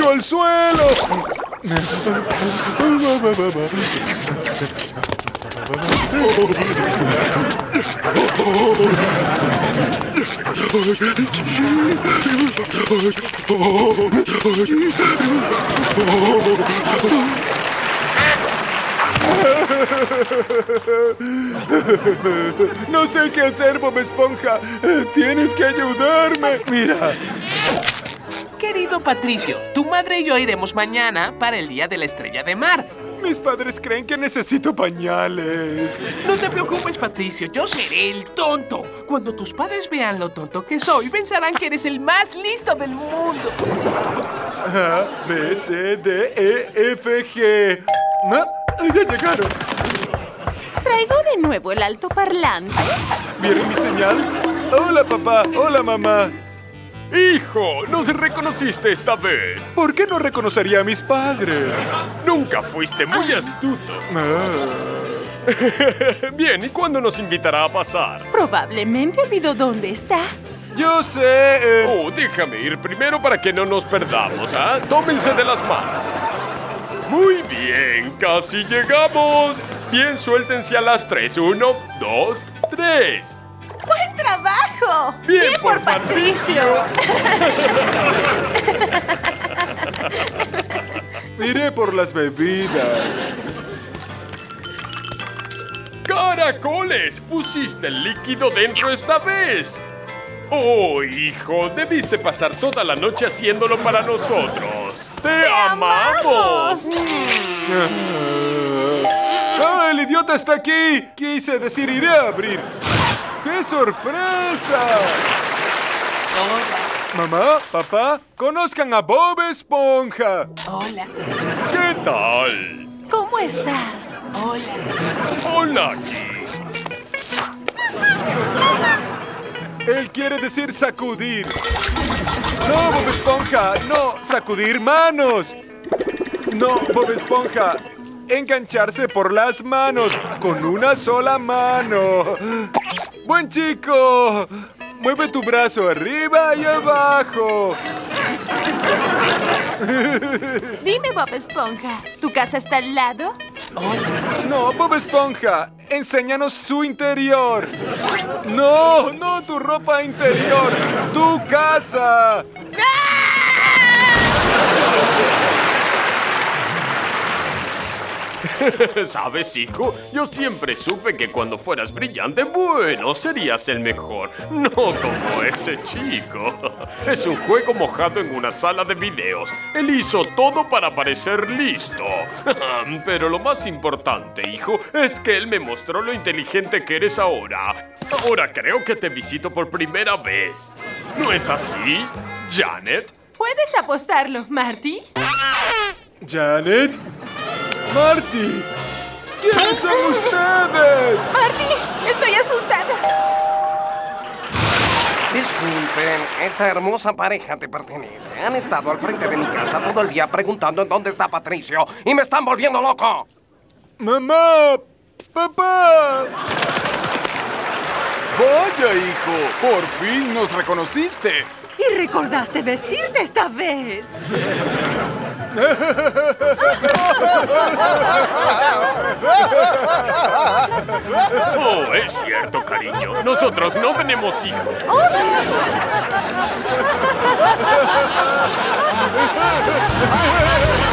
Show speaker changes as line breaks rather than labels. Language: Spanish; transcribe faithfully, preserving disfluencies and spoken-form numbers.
cayendo al suelo! No sé qué hacer, Bob Esponja. Tienes que ayudarme. Mira.
Querido Patricio, tu madre y yo iremos mañana para el Día de la Estrella de Mar.
Mis padres creen que necesito pañales.
No te preocupes, Patricio, yo seré el tonto. Cuando tus padres vean lo tonto que soy, pensarán que eres el más listo del mundo.
A, B, C, D, E, F, G. ¿No? ¡Ya llegaron!
¿Traigo de nuevo el altoparlante?
¿Vieron mi señal? Hola, papá. Hola, mamá.
¡Hijo! ¡Nos reconociste esta vez!
¿Por qué no reconocería a mis padres?
Nunca fuiste muy astuto.
Ah.
Bien, ¿y cuándo nos invitará a pasar?
Probablemente olvidó dónde está.
Yo sé... Eh...
Oh, déjame ir primero para que no nos perdamos, ¿ah? Tómense de las manos. Muy bien, casi llegamos. Bien, suéltense a las tres. Uno, dos, tres.
¡Buen trabajo!
¡Bien, Bien por, por Patricio!
Iré por las bebidas.
¡Caracoles! ¡Pusiste el líquido dentro esta vez! ¡Oh, hijo! Debiste pasar toda la noche haciéndolo para nosotros. ¡Te,
¡Te amamos!
amamos!
¡Ah, el idiota está aquí! Quise decir, iré a abrir. ¡Qué sorpresa!
Hola.
Mamá, papá, conozcan a Bob Esponja.
Hola.
¿Qué tal?
¿Cómo estás?
Hola.
Hola, aquí.
Él quiere decir sacudir. No, Bob Esponja, no, sacudir manos. No, Bob Esponja, engancharse por las manos con una sola mano. ¡Buen chico! Mueve tu brazo arriba y abajo.
Dime, Bob Esponja, ¿tu casa está al lado?
Hola.
No, Bob Esponja, enséñanos su interior. No, no tu ropa interior, tu casa.
¿Sabes, hijo? Yo siempre supe que cuando fueras brillante, bueno, serías el mejor. No como ese chico. Es un juego mojado en una sala de videos. Él hizo todo para parecer listo. Pero lo más importante, hijo, es que él me mostró lo inteligente que eres ahora. Ahora creo que te visito por primera vez. ¿No es así, Janet?
¿Puedes apostarlo, Marty?
Janet, Marty, ¿quiénes son ustedes?
Marty, estoy asustada.
Disculpen, esta hermosa pareja te pertenece. Han estado al frente de mi casa todo el día preguntando en dónde está Patricio y me están volviendo loco.
Mamá, papá.
Vaya, hijo, por fin nos reconociste.
Y recordaste vestirte esta vez.
Oh, es cierto, cariño. Nosotros no tenemos hijos.
¡Oh, sí!